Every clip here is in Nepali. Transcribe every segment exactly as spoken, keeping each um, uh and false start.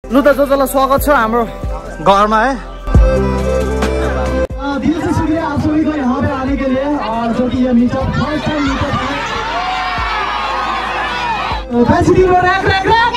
लु त जोजोलाई स्वागत छ हाम्रो घरमा है। दिल से शुक्रिया आप सभी को यहाँ पे आने के लिए और जो कि ये मीटअप फर्स्ट टाइम मीटअप है। Fancy team rack rack rack.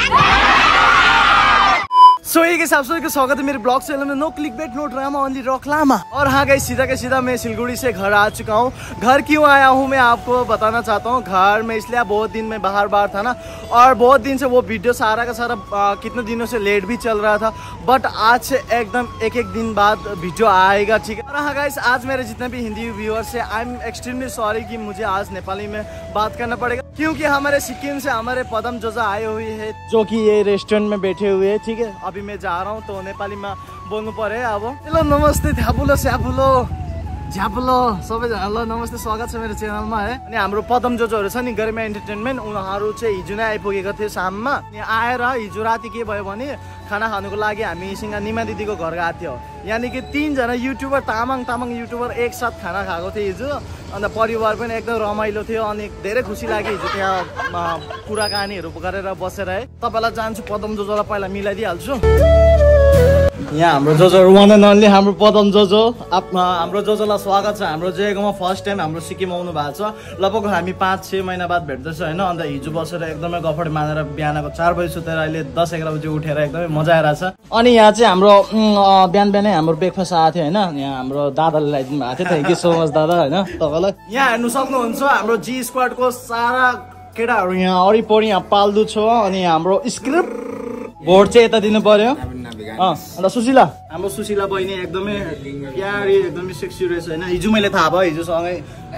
So ये के साथ सभी का स्वागत है मेरे ब्लॉग चैनल में। No clickbait no drama only Rock Lama. और हाँ गाइस, सीधा के सीधा मैं सिलगुड़ी से घर आ चुका हूँ। घर क्यों आया हूँ मैं आपको बताना चाहता हूँ। घर में इसलिए बहुत दिन में बाहर बाहर था ना, और बहुत दिन से वो वीडियो सारा का सारा आ, कितने दिनों से लेट भी चल रहा था, बट आज से एकदम एक एक दिन बाद वीडियो आएगा, ठीक है। और हाँ गाइस, आज मेरे जितने भी हिंदी व्यूअर्स है, आई एम एक्सट्रीमली सॉरी कि मुझे आज नेपाली में बात करना पड़ेगा, क्योंकि हमारे सिक्किम से हमारे पदम जोजा आए हुए है, जो कि ये रेस्टोरेंट में बैठे हुए है, ठीक है। अभी मैं जा रहा हूँ तो नेपाली में बोल्नु पर्यो अब। हेलो नमस्ते झ्यापुलो स्यापुलो झ्यापुलो सबैजनालाई नमस्ते, स्वागत छ मेरो च्यानलमा है। अनि हाम्रो पदम जोजोहरू छ नि गरिमा एन्टरटेनमेन्ट, उनीहरू चाहिँ हिजो नै आइपुगेको थियो शाममा। अनि आएर हिजो राति के भयो भने खाना खानुको लागि हामीसँग निमा दिदीको घर गएको थियो। यानि कि तीनजना युट्युबर तामाङ तामाङ युट्युबर एक साथ खाना खाएको थियो हिजो। अन्त परिवार पनि एकदम रमाइलो थियो अनि धेरै खुसी लाग्यो हिजो त्यहाँ कुराकानीहरू गरेर बसेर है। तपाईँलाई जान्छु पदम जोजोलाई पहिला मिलाइदिइहाल्छु। यहाँ हाम्रो जोजो वान एन्ड ओन्ली हाम्रो पदम जोजो। हाम्रो जोजोलाई स्वागत छ। हाम्रो जयगाउँमा फर्स्ट टाइम हाम्रो सिक्किम आउनु भएको छ। लगभग हामी पाँच छ महिना बाद भेट्दैछ होइन। अन्त हिजो बसेर एकदमै गफड मानेर बिहानको चार बजी सुतेर अहिले दस एघार बजी उठेर एकदमै मजा आइरहेछ। अनि यहाँ चाहिँ हाम्रो बिहान बिहानै हाम्रो ब्रेकफास्ट आएको थियो होइन। यहाँ हाम्रो दादाले ल्याइदिनु भएको थियो। थ्याङ्क यू सो मच दादा होइन तपाईँलाई। यहाँ हेर्नु सक्नुहुन्छ हाम्रो जी स्क्वाडको सारा केटाहरू यहाँ वरिपरि यहाँ पाल्दु छ। अनि हाम्रो स्क्रिप्ट भोट चाहिँ यता दिनु पर्यो। अन्त सुशीला हाम्रो सुशीला बहिनी एकदमै प्यारी एकदमै सेक्सी रहेछ होइन। हिजो मैले थाहा भयो हिजोसँगै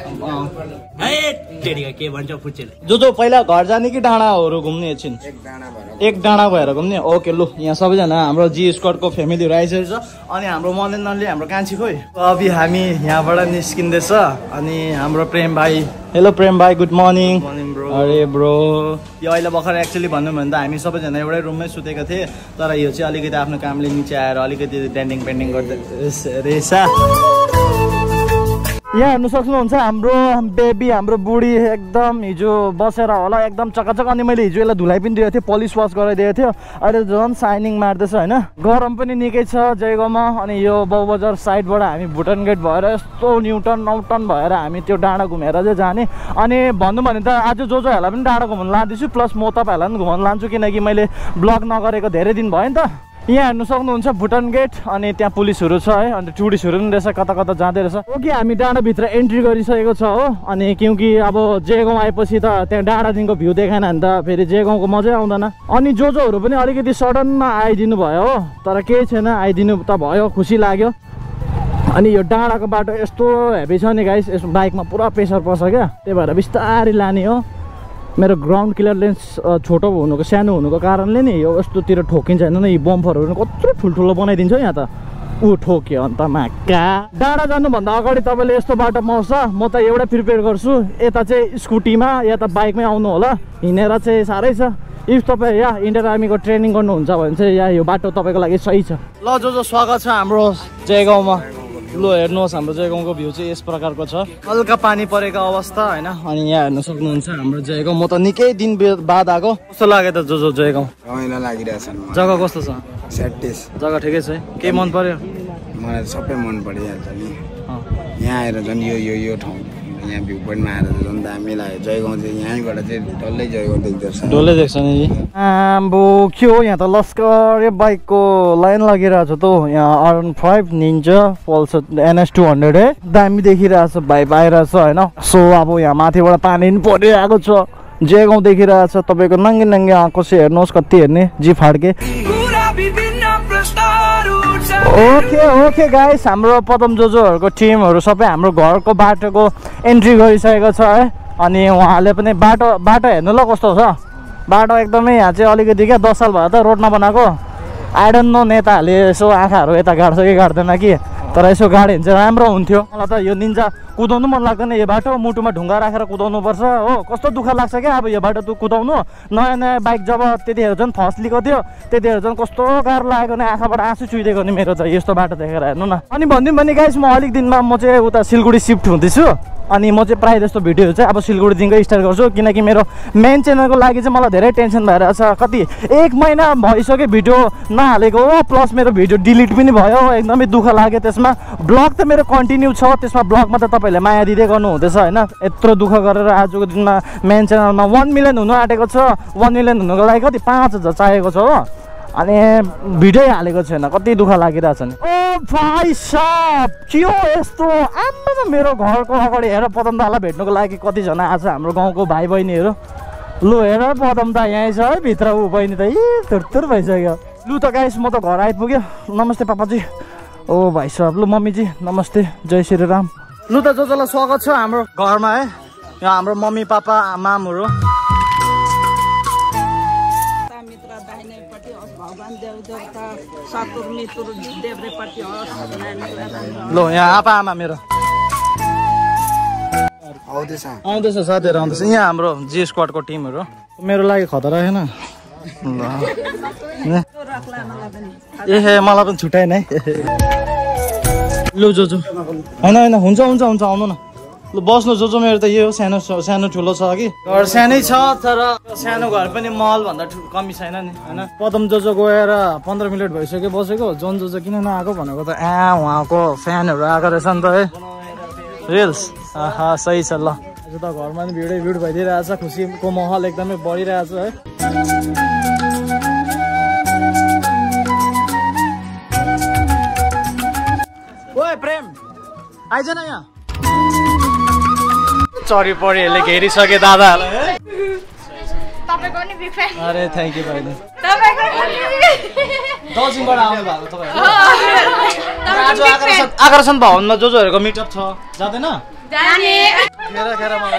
के भन्छ फुच्चेले जो जो पहिला घर जाने कि डाँडाहरू घुम्ने एकछिन एक डाँडा भएर घुम्ने। ओके लु, यहाँ सबैजना हाम्रो जी स्क्वाडको फ्यामिलीहरू आइसकेको छ। अनि हाम्रो मनेनले हाम्रो कान्छी खोइ अभि हामी यहाँबाट निस्किँदैछ। अनि हाम्रो प्रेम भाइ, हेलो प्रेम भाइ, गुड मर्निङ। अरे ब्रो, यो अहिले भर्खर एक्चुअली भन्नु भने त हामी सबैजना एउटै रुममै सुतेको थिएँ, तर यो चाहिँ अलिकति आफ्नो कामले निचे आएर अलिकति डेन्डिङ पेन्डिङ गर्दै रहेछ। यहाँ हेर्नु सक्नुहुन्छ हाम्रो बेबी हाम्रो बुढी एकदम हिजो बसेर होला एकदम चकाचक। अनि मैले हिजो यसलाई धुलाइ पनि दिएको थिएँ, पलिस वास गराइदिएको थियो। अहिले झन् साइनिङ मार्दैछ होइन। गरम पनि निकै छ जयगाउँमा। अनि यो बाउबजार साइडबाट हामी भुटान गेट भएर यस्तो न्युटन नौटन भएर हामी त्यो डाँडा घुमेर चाहिँ जाने। अनि भन्नु भने त आज जो जोहरूलाई पनि डाँडा घुमाउनु लाँदैछु, प्लस म तपाईँहरूलाई पनि घुमाउनु लान्छु, किनकि मैले ब्लग नगरेको धेरै दिन भयो नि त। यहाँ हेर्नु सक्नुहुन्छ भुटान गेट। अनि त्यहाँ पुलिसहरू छ है, अन्त टुरिस्टहरू पनि रहेछ, कता कता जाँदै रहेछ। ओके हामी डाँडाभित्र एन्ट्री गरिसकेको छ हो। अनि क्योंकि अब जयगाउँ आएपछि त त्यहाँ डाँडादेखिको भ्यू देखाएन भने त फेरि जयगाउँको मजै आउँदैन। अनि जो जोहरू पनि अलिकति सडनमा आइदिनु भयो हो, तर केही छैन, आइदिनु त भयो, खुसी लाग्यो। अनि यो डाँडाको बाटो यस्तो हेभी छ नि गाइस, यसमा बाइकमा पुरा प्रेसर पर्छ क्या, त्यही भएर बिस्तारै लाने हो। मेरो ग्राउन्ड क्लियरेन्स छोटो हुनुको सानो हुनुको कारणले नि यो यस्तोतिर ठोकिन्छ होइन। यी बम्फरहरू कत्रो ठुल्ठुलो बनाइदिन्छ यहाँ त। ऊ ठोक्यो अन्त माका। डाँडा जानुभन्दा अगाडि तपाईँले यस्तो बाटो पाउँछ, म त एउटै प्रिपेयर गर्छु। यता चाहिँ स्कुटीमा या त बाइकमै आउनु होला, हिँडेर चाहिँ साह्रै छ। इफ तपाईँ यहाँ इन्डियन आर्मीको ट्रेनिङ गर्नुहुन्छ भने चाहिँ यहाँ यो बाटो तपाईँको लागि सही छ। ल जो जो स्वागत छ हाम्रो जयगाउँमा। लो हेर्नुहोस् हाम्रो जयगाउँको भ्यू चाहिँ यस प्रकारको छ। हल्का पानी परेको अवस्था होइन। अनि यहाँ हेर्नु सक्नुहुन्छ हाम्रो जयगाउँ। म त निकै दिन बाद आएको। कस्तो लाग्यो त जो जो जयगाउँ? रमाइलो लागिरहेछ। जग्गा कस्तो छ? सेटिस जग्गा ठिकै छ है। के मन पर्यो? मलाई सबै मन परिहाल्छ नि। यहाँ आएर झन् यो यो यो ठाउँ यहाँ भ्यू पोइन्टमा आएर झन् दामी लाग्यो। जयगाउँ चाहिँ यहीँबाट चाहिँ डल्लै जयगाउँ देख्दछ। डल्लै देख्छ नि आम्बो के हो यहाँ त लस्कर बाइकको लाइन लागिरहेछ त। यहाँ R one five Ninja Pulsar NS two hundred है, दामी देखिरहेछ भाइ बाहिरहेछ होइन। सो अब यहाँ माथिबाट पानी पनि परिरहेको छ। जयगाउँ देखिरहेछ तपाईँको नङ्गे नङ्गे आँखो चाहिँ हेर्नुहोस् कति हेर्ने जी फाड्के। ओके ओके गाइस, हाम्रो पदम जोजोहरूको टिमहरू सबै हाम्रो घरको बाटोको एन्ट्री गरिसकेको छ है। अनि उहाँले पनि बाटो बाटो हेर्नु ल कस्तो छ बाटो। एकदमै यहाँ चाहिँ अलिकति क्या दस साल भयो त रोड नबनाएको। आई डोन्ट नो नेताहरूले यसो आँखाहरू यता गाड्छ कि गाड्दैन कि, तर यसो गाड्यो भने चाहिँ राम्रो हुन्थ्यो। मलाई त यो निन्जा कुदाउनु मन लाग्दैन यो बाटो। मुटुमा ढुङ्गा राखेर कुदाउनु पर्छ हो। कस्तो दुःख लाग्छ क्या अब यो बाटो तँ कुदाउनु। नयाँ नयाँ बाइक जब त्यतिखेर झन् फस्लिएको थियो, त्यतिखेर झन् कस्तो गाह्रो लागेको नि, आँखाबाट आँसु चुहिदिएको नि मेरो त यस्तो बाटो देखेर हेर्नु न। अनि भनिदिउँ भने गाइस म अलिक दिनमा म चाहिँ उता सिलगढी सिफ्ट हुँदैछु। अनि म चाहिँ प्रायः जस्तो भिडियोहरू चाहिँ अब सिलगढीदेखिकै स्टार्ट गर्छु किनकि मेरो मेन च्यानलको लागि चाहिँ मलाई धेरै टेन्सन भइरहेछ। कति एक महिना भइसक्यो भिडियो नहालेको हो, प्लस मेरो भिडियो डिलिट पनि भयो, एकदमै दुःख लाग्यो त्यसमा। ब्लग त मेरो कन्टिन्यू छ, त्यसमा ब्लगमा त तपाईँहरूले माया दिँदै गर्नु हुँदैछ होइन। यत्रो दुःख गरेर आजको दिनमा मेन च्यानलमा वान मिलियन हुनु आँटेको छ। वान मिलियन हुनुको लागि कति पाँच हजार चाहिएको छ हो, अनि भिडियो हालेको छैन, कति दुःख लागिरहेछ नि। ओ भाइ साहब के हो यस्तो? आम्मामा मेरो घरको अगाडि हेर पदम दालाई भेट्नुको लागि कतिजना आएको छ हाम्रो गाउँको भाइ बहिनीहरू। लु हेर पदम दा यहीँ छ है भित्र, ऊ बहिनी त इ थुरथुर भइसक्यो। लु त गाइस म त घर आइपुग्यो। नमस्ते पापाजी। ओ भाइ साहब। लु मम्मीजी नमस्ते, जय श्री राम। लु त जो जसलाई स्वागत छ हाम्रो घरमा है। यहाँ हाम्रो मम्मी पापा मामहरू। लो यहाँ आपा आमा मेरो आउँदैछ आउँदैछ साथीहरू आउँदैछ। यहाँ हाम्रो जी स्क्वाडको टिमहरू मेरो लागि खतरा होइन। ए हे मलाई पनि छुट्याएन है। लु जो जो होइन होइन हुन्छ हुन्छ हुन्छ आउनु न। लु बस्नु जो जो मेरो त यो सानो सानो ठुलो छ कि घर सानै छ, तर सानो घर पनि महल भन्दा कमी छैन नि होइन। पदम जो जो गएर पन्ध्र मिनट भइसक्यो बसेको। जोन जो जो किन नआएको भनेको त ए उहाँको फ्यानहरू आएको रहेछ नि त है। रिल्स आहा सही छ। ल आज त घरमा पनि भिडै भिड भइदिइरहेछ, खुसीको माहौल एकदमै बढिरहेछ है। ओए प्रेम आइज न यहाँ। चरी पढी यसले घेरिसके दादाहरूलाई। तपाईको नि बिग फ्यान। अरे थ्याङ्क यू भाइ। तपाईको दर्जिङबाट आउनु भएको तपाईँहरू। आज आकर्षण आकर्षण भवनमा जो जोहरूको मिटअप छ, जाँदैन? जाने खेर खेर मलाई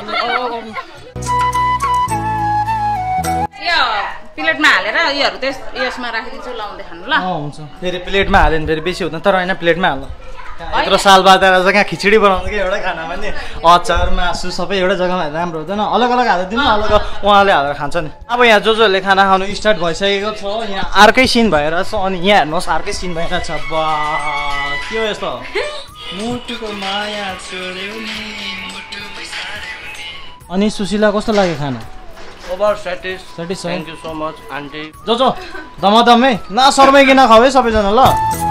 यो प्लेटमा हालेर योहरू त्यस यसमा राखिदिन्छु, लाउँदै खानु ल। अँ हुन्छ। फेरि प्लेटमा हाल्यो भने फेरि बेसी हुँदैन, तर होइन प्लेटमा हाल्नु। यत्रो साल बाद आएर कहाँ खिचडी बनाउनु कि एउटै खाना पनि अचार मासु सबै एउटै जग्गामा हाल्दा राम्रो हुँदैन? अलग अलग हालेर दिनु, अलग उहाँले हालेर खान्छ नि। अब यहाँ जो जोहरूले खाना खानु स्टार्ट भइसकेको छ। यहाँ अर्कै सिन भइरहेछ अनि यहाँ हेर्नुहोस् अर्कै सिन भइरहेछ। बा के हो यस्तो? मुटुको माया छोड्यो नि। अनि सुशीला कस्तो लाग्यो खाना? ओभर सेटिस सेटिस thank you so much aunty. जो जो धमाधमै नशर्माइकन खाऊ है सबैजना ल।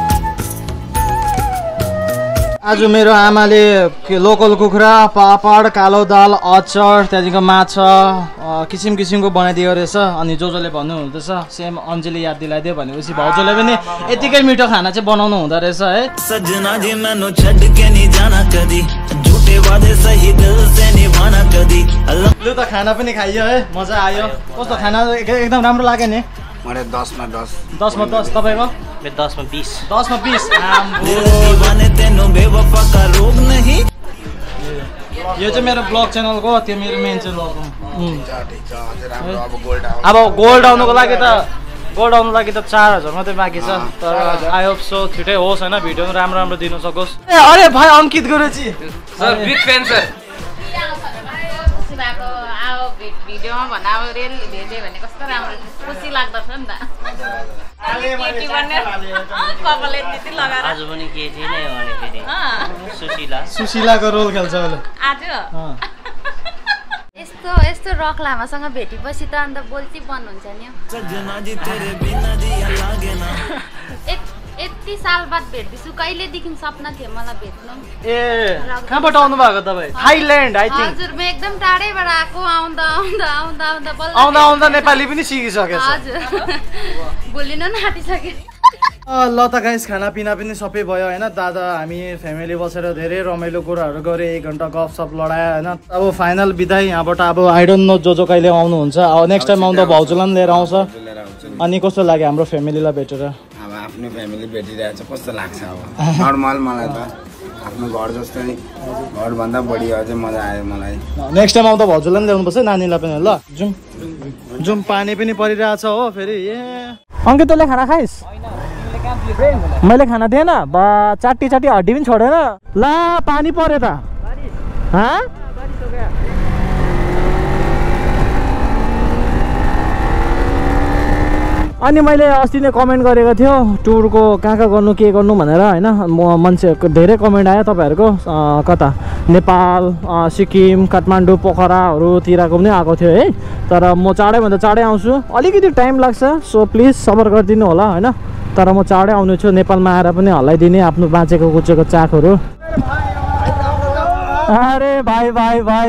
आज मेरो आमाले लोकल कुखुरा, पापड, कालो दाल, अचार, त्यहाँदेखिको माछा किसिम किसिमको बनाइदिएको रहेछ। अनि जो जसले भन्नुहुँदैछ सेम अन्जली याद दिलाइदियो भनेपछि भाउजूले पनि यतिकै मिठो खाना चाहिँ बनाउनु हुँदो रहेछ है। सजना जी मैनू छड्ड के नहीं जाना कदी, झूठे वादे सही दिल से निभाना कदी। लु त खाना पनि खाइयो है, मजा आयो। कस्तो खाना एकदम राम्रो लाग्यो नि? मलाई दसमा दस दसमा दस। तपाईँको? मेरो दसमा बिस। दसमा बिस। यो चाहिँ मेरो ब्लग च्यानलको, त्यो मेरो मेन च्यानलको। अब गोल्ड आउनुको लागि त गोल्ड आउनुको लागि त चार हजार मात्रै बाँकी छ, तर आई होप सो छिटै होस् होइन, भिडियो पनि राम्रो राम्रो दिनु सकोस्। ए अरे भाइ अंकित गुरुजी सर बिग फ्यान सर। भएको अब भिडियोमा भन्दा अब रियल भेट्यो भने कस्तो राम्रो खुसी लाग्दछ नि त। केटी बन्ने कपालले त्यति लगाएर आज पनि केटी नै हो भने फेरि सुशीला सुशीलाको रोल खेल्छ अहिले आज। यस्तो यस्तो रक लामासँग भेटेपछि त अन्त बोल्ती बन्द हुन्छ नि। यति साल बाद भेट्दैछु, कहिलेदेखि सपना थियो मलाई भेट्नु। ए कहाँबाट आउनु भएको तपाईँ? Thailand I think. हजुर म एकदम टाढैबाट आएको, आउँदा आउँदा आउँदा आउँदा बल्ल आउँदा आउँदा नेपाली पनि सिकिसकेछ। हजुर बोलिन नाटिसके। ल त गाइस खानापिना पनि सबै भयो होइन। दादा हामी फ्यामिली बसेर धेरै रमाइलो कुराहरू गरे, एक घन्टा गफसप लडायो होइन। अब फाइनल बिदाई यहाँबाट। अब आई डोन्ट नो जो जो कहिले आउनुहुन्छ, अब नेक्स्ट टाइम आउँदा भाउजूलाई पनि लिएर आउँछ। अनि कस्तो लाग्यो हाम्रो फ्यामिलीलाई भेटेर? अब आफ्नो फ्यामिली भेटिरहेछ कस्तो लाग्छ? अब नर्मल मलाई त आफ्नो घर जस्तै, घरभन्दा बढी अझै मजा आयो मलाई। नेक्स्ट टाइम आउँदा भाउजूलाई पनि ल्याउनुपर्छ, नानीलाई पनि। ल जाउँ जाउँ, पानी पनि परिरहेछ हो फेरि। ए अङ्कित तैँले खाना खाइस्? मैले खाना दिएन बा, चाटी चाटी हड्डी पनि छोडेन। ला पानी पर्यो त। अनि मैले अस्ति नै कमेन्ट गरेको थियो टुरको कहाँ कहाँ गर्नु के गर्नु भनेर होइन। म मान्छेहरूको धेरै कमेन्ट आयो, तपाईँहरूको कता नेपाल सिक्किम काठमाडौँ पोखराहरूतिरको पनि आएको थियो है। तर म चाँडैभन्दा चाँडै आउँछु, अलिकति टाइम लाग्छ, सो प्लिज सबर गरिदिनु होला होइन। तर म चाँडै आउनु छु, नेपालमा आएर पनि हल्लाइदिने आफ्नो बाँचेको कुचेको चाखहरू। अरे भाई भाई भाई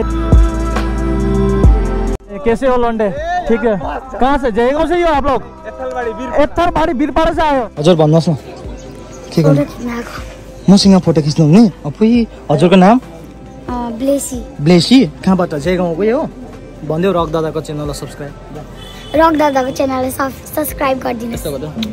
कैसे हो लौंडे? ठीक है। कहाँ से जय गाँव से हो आप लोग? एत्थलबाडी वीरपाडा से आयो। हजुर भन्नुहोस् न के गर्नु? मसँग फोटो खिच्नु हुने? अपुई हजुरको नाम? ब्लेसी। ब्लेसी कहाँबाट? जय गाउँकै हो? भन्देऊ रक दादाको च्यानललाई सब्स्क्राइब। रक दादाको च्यानललाई सब्स्क्राइब गरिदिनुहोस्।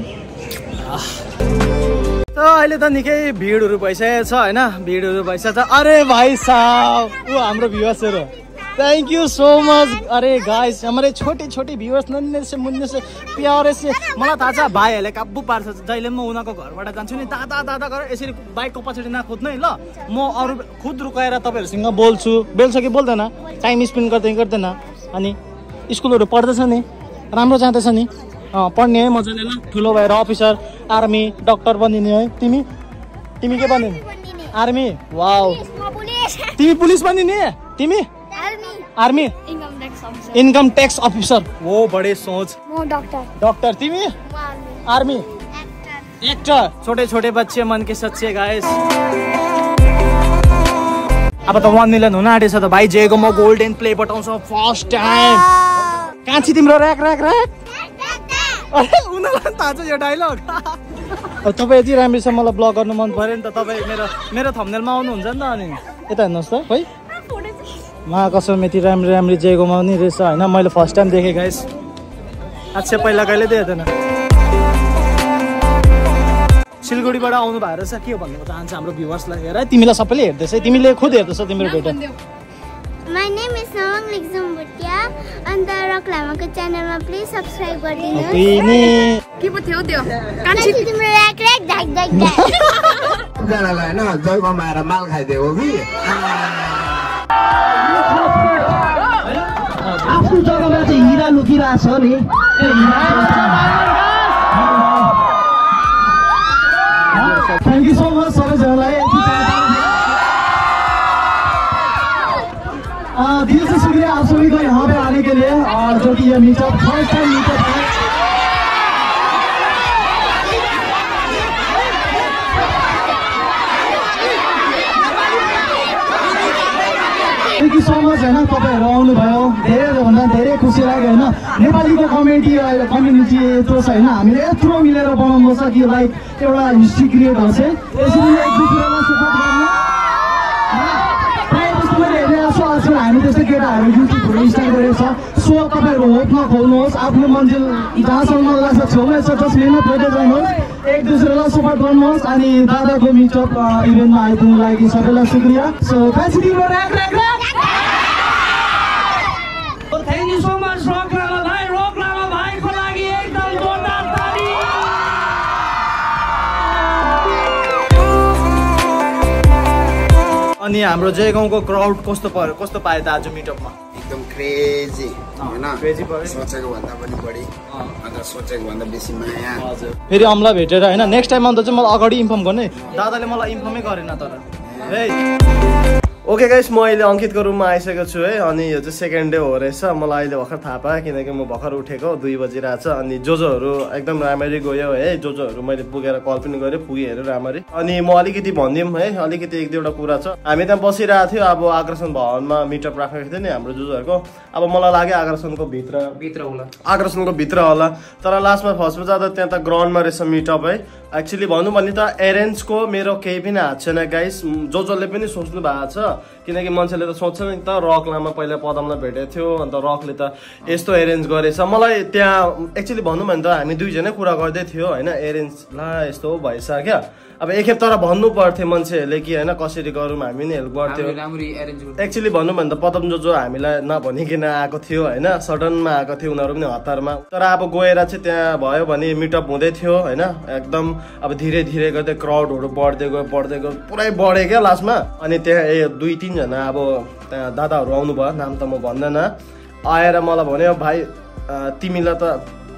त अहिले त निकै भिडहरू भइसकेको छ होइन, भिडहरू भइसकेको छ। अरे भाई साहब वो हाम्रो भ्युअर्सहरू, थैंक यू सो मच। अरे गाइस हमारे छोटे छोटे भ्युअर्स, नन्हे से मुन्ने से प्यारे से, मलाई थाहा छ भाइहरूले काबु पार्छ। जहिले म उनीहरूको घरबाट जान्छु नि दादा दादा गरेर यसरी बाइकको पछाडि नकुद्नु है ल। म अरू खुद रुकाएर तपाईँहरूसँग बोल्छु, बेल्छ कि बोल्दैन, टाइम स्पेन्ड गर्दै गर्दैन। अनि स्कुलहरू पढ्दैछ नि, राम्रो जाँदैछ नि, पढ्ने है मजाले ल। ठुलो भएर अफिसर, आर्मी, डक्टर बनिने है। तिमी तिमी के बनिने? आर्मी। वाओ, तिमी पुलिस बनिने? तिमी आर्मी, इनकम टैक्स ऑफिसर। वो बड़े सोच। वो डॉक्टर। डॉक्टर। तिमी? Army, actor. छोटे छोटे बच्चे मन के सच्चे गाइस। अब त वन मिलियन हुन आँटेछ त भाइ। जेको म गोल्डन प्ले बटाउँछ फर्स्ट टाइम। कहाँ छ तिम्रो र्याक र्याक र्याक? अरे उनीहरूलाई थाहा छ यो डायलग। तपाईँ यति राम्रोसँग मलाई ब्लग गर्नु मन पऱ्यो नि त। तपाईँ मेरो मेरो थम्बनेलमा आउनुहुन्छ नि त। अनि यता हेर्नुहोस् त खोइ, मा कसम यति राम्रो राम्रो जेगोमा पनि रहेछ होइन। मैले फर्स्ट टाइम देखेँ गाइस, अच्छा पहिला कहिले देखेको थिएन। सिलगढीबाट आउनु भएको रहेछ, के भन्नु चाहन्छ हाम्रो भ्युअर्सलाई? हेर तिमीलाई सबैले हेर्दैछ, तिमीले खुद हेर्दैछ तिम्रो भिडियो। My name is Nawang Ligzam Bhutia and the Rock Lamaको च्यानलमा प्लिज सब्स्क्राइब गरिदिनुहोस्। के पो थियो त्यो? कान्छी तिम्रो र्याक र्याक ढाक ढाक ढाक। जनालाई हैन जयगाउँमा आएर माल खाइदिएको कि आफ्नो जग्गामा चाहिँ हिरा लुकिरहेछ नि। थैंक यू सो मच सबैजनालाई। दिल से शुक्रिया आप सभी को यहाँ पे आने के लिए, और जो कि ये मीटअप फर्स्ट टाइम मीटअप है। थैंक यू सो मच होइन, तपाईँहरू आउनुभयो, धेरैभन्दा धेरै खुसी लाग्यो होइन। नेपालीको कमेडी कम्युनिटी यत्रो छ होइन, हामीले यत्रो मिलेर बनाउनु छ कि लाइक एउटा हिस्ट्री क्रिएट हुन्छ। यसरी नै एक दुसरालाई सपोर्ट गर्नु। आजकल हामी त्यस्तै केटाहरू युट्युबहरू स्टार्ट गरेको छ। सो तपाईँहरू होप नखोल्नुहोस्, आफ्नो मन्जिल जहाँसम्म लाग्छ छेउमै छ, जस्ट लिन फोटो जानुहोस्, एक दुसरालाई सपोर्ट गर्नुहोस्। अनि दादाको मिटअप इभेन्टमा आइपुग्नु लागि सबैलाई शुक्रिया। सो कान्छी तिम्रो rack rack rack. Thank you so much Rock Lama भाइ। रक लामा भाइको लागि एकदम जोरदार ताली। अनि हाम्रो जयगाउँको क्राउड कस्तो पर्यो, कस्तो पायो त आज मिटअपमा? एकदम क्रेजी हैन, क्रेजी पर्यो, सोचेको भन्दा पनि बढी, अन्त सोचेको भन्दा बेसी माया। हजुर, फेरि अम्ला भेटेर हैन नेक्स्ट टाइम आउँदा चाहिँ मलाई अगाडि इन्फर्म गर्ने। दादाले मलाई इन्फर्मै गरेन तर। है ओके गाइस, म अहिले अङ्कितको रुममा आइसकेको छु है। अनि यो चाहिँ सेकेन्ड डे हो रहेछ, मलाई अहिले भर्खर थाहा पाएँ किनकि म भर्खर उठेको दुई बजिरहेछ। अनि जोजोहरू एकदम राम्ररी गयो है, जोजोहरू मैले पुगेर कल पनि गरेँ, पुगेँ हेरेँ राम्ररी। अनि म अलिकति भनिदिउँ है, अलिकति एक दुईवटा कुरा छ। हामी त्यहाँ बसिरहेको थियो, अब आकर्षण भवनमा मिटअप राखेको थियो नि हाम्रो जोजोहरूको। अब मलाई लाग्यो आकर्षणको भित्र भित्र होला, आकर्षणको भित्र होला, तर लास्टमा फर्स्टमा जाँदा त्यहाँ त ग्राउन्डमा रहेछ मिटअप है। एक्चुअली भनौँ भने त एरेन्जको मेरो केही पनि हात छैन गाइस, जो जसले पनि सोच्नु भएको छ, किनकि मान्छेले त सोध्छ नि त रक लामा पहिला पदमलाई भेटेको थियो, अन्त रकले त यस्तो एरेन्ज गरेछ। मलाई त्यहाँ एक्चुअली भनौँ भने त हामी दुईजनै कुरा गर्दै थियो होइन, एरेन्ज ला यस्तो भएछ क्या। अब एकखेप तर भन्नु पर्थ्यो मान्छेहरूले कि होइन कसरी गरौँ, हामी नि हेल्प गर्थ्यो। एक्चुअली भनौँ भने त पदम जो जो हामीलाई नभनिकन आएको थियो होइन, सडनमा आएको थियो, उनीहरू पनि हतारमा। तर अब गएर चाहिँ त्यहाँ भयो भने मिटअप हुँदै थियो होइन, एकदम अब धीरे धीरे गर्दै क्राउडहरू बढ्दै गयो बढ्दै गयो पुरै बढ्यो क्या लास्टमा। अनि त्यहाँ ए दुई तिनजना अब त्यहाँ दादाहरू आउनुभयो, नाम त म भन्दैन, आएर मलाई भन्यो भाइ तिमीलाई त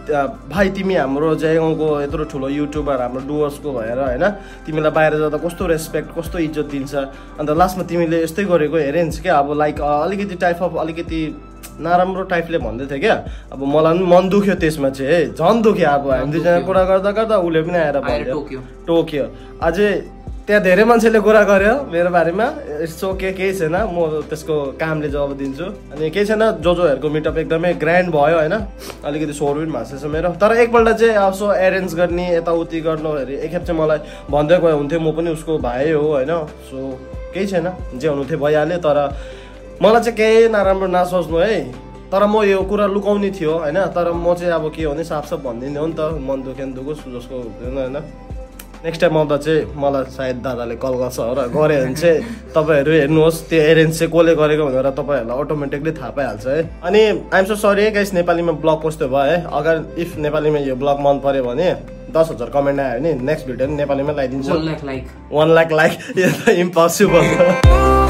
भाइ तिमी हाम्रो जयगाउँको यत्रो ठुलो युट्युबर हाम्रो डुवर्सको भएर होइन तिमीलाई बाहिर जाँदा कस्तो रेस्पेक्ट कस्तो इज्जत दिन्छ अन्त लास्टमा तिमीले यस्तै गरेको हेरेन्स क्या अब लाइक अलिकति टाइप अफ अलिकति नराम्रो टाइपले भन्दै थियो क्या अब मलाई पनि मन दुख्यो त्यसमा चाहिँ है झन् दुख्यो अब हामी दुईजना कुरा गर्दा गर्दा उसले पनि आएर भन्यो टोक्यो अझै त्यहाँ धेरै मान्छेले कुरा गर्यो मेरो बारेमा इट्स ओके केही छैन म त्यसको कामले जवाब दिन्छु अनि केही छैन जो जोहरूको मिटअप एकदमै ग्रान्ड भयो होइन अलिकति स्वर पनि भाँसेछ मेरो तर एकपल्ट चाहिँ यसो एरेन्ज गर्ने यताउति गर्नुखेरि एकखेप चाहिँ मलाई भन्दै गयो हुन्थ्यो म पनि उसको भाइ हो होइन सो केही छैन जे हुनु थियो भइहाल्यो तर मलाई चाहिँ केही नराम्रो नसोच्नु है तर म यो कुरा लुकाउने थियो होइन तर म चाहिँ अब के हो भने साफसाफ भनिदिने हो नि त मन दुख्यो नि दुखोस् जसको हुँदैन होइन नेक्स्ट टाइम आउँदा चाहिँ मलाई सायद दादाले कल गर्छ र गऱ्यो भने चाहिँ तपाईँहरू हेर्नुहोस् त्यो एरेन्ज चाहिँ कसले गरेको भनेर तपाईँहरूलाई अटोमेटिकली थाहा पाइहाल्छ है अनि आइएम सो सरी गाइस नेपालीमा ब्लग पोस्ट भयो है अगर इफ नेपालीमा यो ब्लग मन पऱ्यो भने दस हजार कमेन्ट आयो भने नेक्स्ट भिडियो पनि नेपालीमा लगाइदिन्छु one lakh like one lakh like यो त इम्पोसिबल